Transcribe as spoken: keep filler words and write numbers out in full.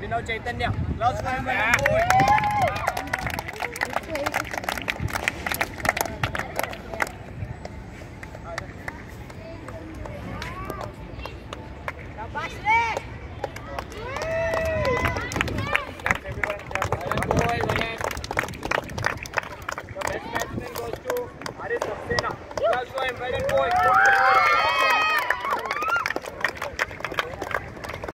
Abhinav Chaitanya loss point Haris Saxena, last point, point.